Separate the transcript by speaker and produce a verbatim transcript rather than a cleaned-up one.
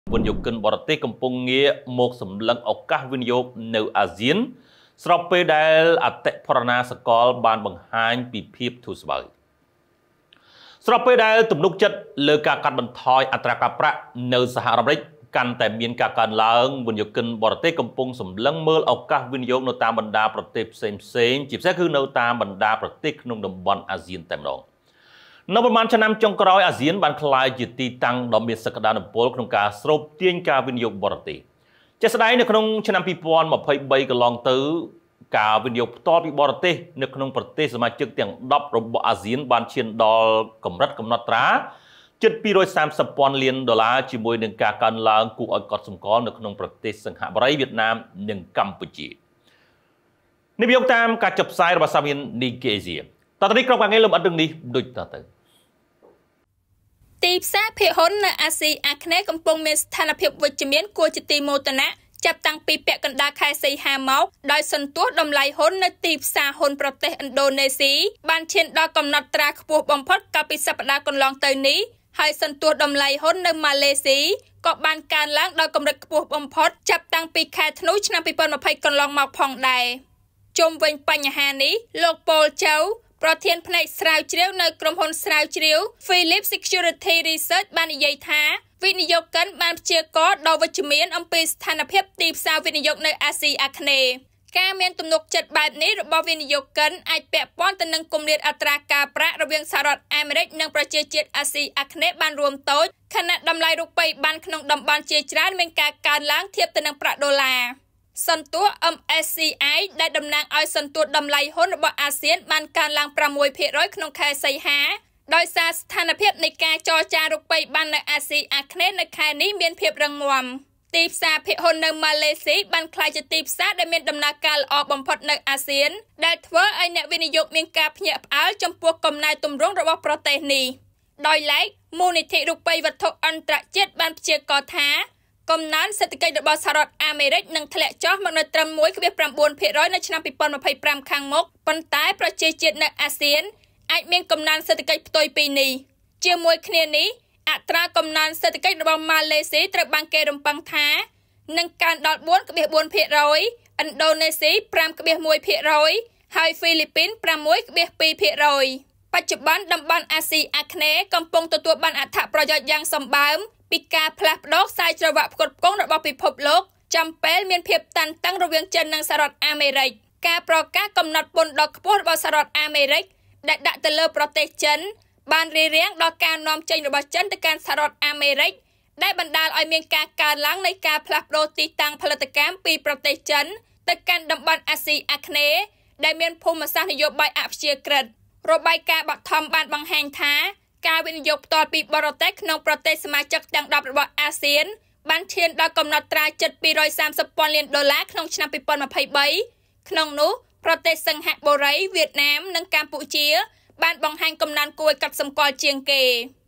Speaker 1: Vân dục cân bọt tê cầm pung nghĩa một sầm lăng ốc các vân dục nêu ASEAN srop pe đai ở tệ Parana School ban bằng hai bị phép thu sợi srop pe đai tụm nút chất lơ cả cắt bẩn thoi Atrakapra nêu Sahara căn tại miền cả căn láng vân dục cân bọt tê cầm pung sầm lăng mơ ốc các vân dục nô tam bẩn đa protep xem xem chỉ sẽ cứ nô tam bẩn đa protep nông đồng bòn ASEAN tại đó Nóประมาณ ឆ្នាំ ចុង ក្រោយ អាស៊ាន បាន ក្លាយ ជា ទី តាំង ដ៏ មាន សក្តានុពល ក្នុង ការ ស្រូប ទាញ ការ វិនិយោគ បរទេស ជាក់ស្ដែង នៅ ក្នុង ឆ្នាំ ពីរពាន់ម្ភៃបី កន្លង ទៅ ការ វិនិយោគ ផ្ទាល់ ពី បរទេស នៅ ក្នុង ប្រទេស សមាជិក ទាំង ដប់ របស់ អាស៊ាន បាន ឈាន ដល់ កម្រិត កំណត់ ត្រា ជិត ពីររយសាមសិប ពាន់ លាន ដុល្លារ ជាមួយ នឹង ការ កើនឡើង គួរ ឲ្យកត់សម្គាល់ នៅ ក្នុង ប្រទេស សិង្ហបុរី វៀតណាម និង កម្ពុជា នេះ យក តាម ការ ចុះ ផ្សាយ របស់ សាមាន Nigeria តទៅនេះ ក្រុម ការងារ លំអិត រឿង នេះ ដូច តទៅ
Speaker 2: ទីផ្សារភាគហ៊ុននៅអាស៊ីអាគ្នេយ៍កំពុងមានស្ថានភាពវិជ្ជមានគួរជាទីមោទនៈចាប់តាំងពីពាក់កណ្ដាលខែសីហាមកដោយសន្ទុះតម្លៃហ៊ុននៅទីផ្សារហ៊ុនប្រទេសឥណ្ឌូនេស៊ីបានឈានដល់កំណត់ត្រាខ្ពស់បំផុតកាលពីសប្តាហ៍កន្លងទៅនេះហើយសន្ទុះតម្លៃហ៊ុននៅម៉ាឡេស៊ីក៏បានកើនឡើងដល់កម្រិតខ្ពស់បំផុតចាប់តាំងពីខែធ្នូឆ្នាំ ពីរពាន់ម្ភៃ កន្លងមកផងដែរជុំវិញបញ្ហានេះលោកប៉ូលចៅប្រធានផ្នែកស្រាវជ្រាវនៅក្រុមហ៊ុនស្រាវជ្រាវ Philip Security Research បាននិយាយថាវិនិយោគិនបានព្យាករណ៍ដ៏វិជ្ជមានអំពីស្ថានភាពទីផ្សារវិនិយោគនៅអាស៊ីអាគ្នេយ៍ការមានទំនុកចិត្តបែបនេះរបស់វិនិយោគិនអាចពាក់ព័ន្ធទៅនឹងគម្លាតអត្រាការប្រាក់រវាងសហរដ្ឋអាមេរិកនិងប្រជាជាតិអាស៊ីអាគ្នេយ៍បានរួមតូចខណៈតម្លៃរូបិយប័ណ្ណក្នុងតំបន់ជាច្រើនមានការកើនឡើងធៀបទៅនឹងប្រាក់ដុល្លារសន្ទុះ เอ็ม เอส ซี ไอ ដែលតំណាងឲ្យសន្ទុះតម្លៃហ៊ុនរបស់អាស៊ានបានកើនឡើង ប្រាំមួយភាគរយ ក្នុងខែសីហាដោយសារស្ថានភាពនៃការចរចារូបិយប័ណ្ណនៅអាស៊ីអាគ្នេយ៍នៅខែនេះមានភាពរឹងមាំទីផ្សារភាគហ៊ុននៅម៉ាឡេស៊ីបានក្លាយជាទីផ្សារដែលមានដំណើរការល្អបំផុតនៅអាស៊ានដែលធ្វើឲ្យអ្នកវិនិយោគមានការភ្ញាក់ផ្អើលចំពោះកំណែទម្រង់របស់ប្រទេសនេះដោយឡែកមូលនិធិរូបិយវត្ថុអន្តរជាតិបានព្យាករណ៍ថាកំណើនសេដ្ឋកិច្ចរបស់សហរដ្ឋអាមេរិកនឹងធ្លាក់ចុះមកនៅត្រឹម មួយភាគ៩ ភាគរយ នៅឆ្នាំ ពីរពាន់ម្ភៃប្រាំ ខាងមុខប៉ុន្តែប្រជាជាតិនៅអាស៊ានអាចមានកំណើនសេដ្ឋកិច្ចផ្ទុយពីនេះជាមួយគ្នានេះអត្រាកំណើនសេដ្ឋកិច្ចរបស់ម៉ាឡេស៊ីត្រូវបានគេរំពឹងថានឹងកើនដល់ បួនភាគបួន ភាគរយ ឥណ្ឌូនេស៊ី ប្រាំភាគមួយ ភាគរយ ហើយហ្វីលីពីន ប្រាំមួយភាគពីរ ភាគរយ បច្ចុប្បន្នតំបន់អាស៊ីអាគ្នេយ៍កំពុងទទួលបានអត្ថប្រយោជន៍យ៉ាងសម្បើមពីការផ្លាស់ប្ដូរខ្សែច្រវាក់ផ្គត់ផ្គង់របស់ពិភពលោកចំពេលមានភាពតានតឹងរវាងចិននិងសហរដ្ឋអាមេរិកការប្រកាសកំណត់ពន្ធដ៏ខ្ពស់របស់សហរដ្ឋអាមេរិកដែលដាក់ទៅលើប្រទេសចិនបានរារាំងដល់ការនាំចេញរបស់ចិនទៅកាន់សហរដ្ឋអាមេរិកដែលបណ្ដាលឲ្យមានការកើនឡើងនៃការផ្លាស់ប្ដូរទីតាំងផលិតកម្មពីប្រទេសចិនទៅកាន់តំបន់អាស៊ីអាគ្នេយ៍ដែលមានភូមិសាស្ត្រនយោបាយអព្យាក្រឹតរបាយការណ៍បឋមបានបង្ហាញថាការវិនិយោគផ្ទាល់ពីបរទេសក្នុងប្រទេសសមាជិកទាំងដប់របស់អាស៊ានបានឈានដល់កំណត់ត្រាជិតពីររយសាមសិបពាន់លានដុល្លារក្នុងឆ្នាំ ពីរពាន់ម្ភៃបី ក្នុងនោះប្រទេសសិង្ហបុរី វៀតណាម និងកម្ពុជាបានបង្ហាញកំណើនគួរឲ្យកត់សម្គាល់ជាងគេ